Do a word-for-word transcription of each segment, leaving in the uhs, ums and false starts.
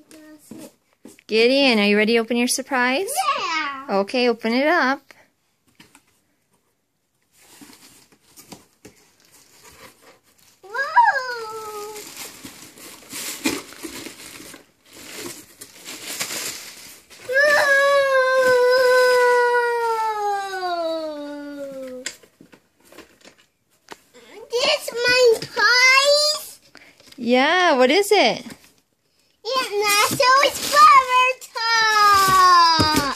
Gideon, are you ready to open your surprise? Yeah. Okay, open it up. Whoa. Whoa. This my prize? Yeah, what is it? It's Natalie's flower top.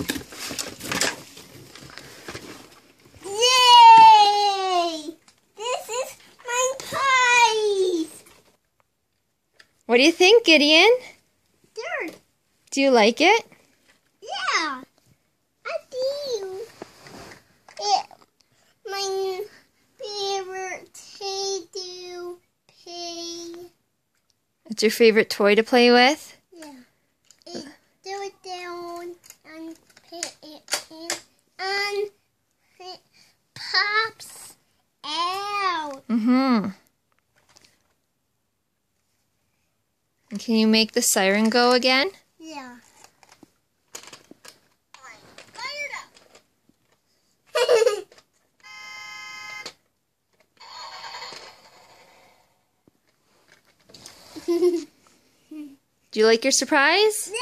Yay! This is my prize. What do you think, Gideon? There. Do you like it? Yeah, I do. It my favorite to play. It's your favorite toy to play with? Yeah. It do it down and put it in and it pops out. Mm-hmm. And can you make the siren go again? Yeah. Fire it up. Do you like your surprise? Yeah.